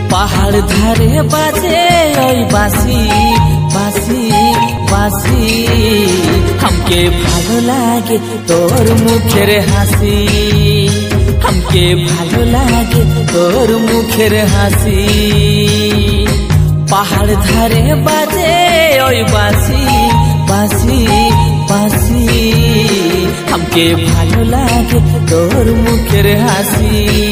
পাহাড় ধারে বাজে ওই বাঁশি বাঁশি বাঁশি हमके ভালো লাগে তোর মুখের হাসি हमके ভালো লাগে তোর মুখের হাসি পাহাড় ধারে বাজে ওই বাঁশি বাঁশি বাঁশি हमके ভালো লাগে তোর মুখের হাসি।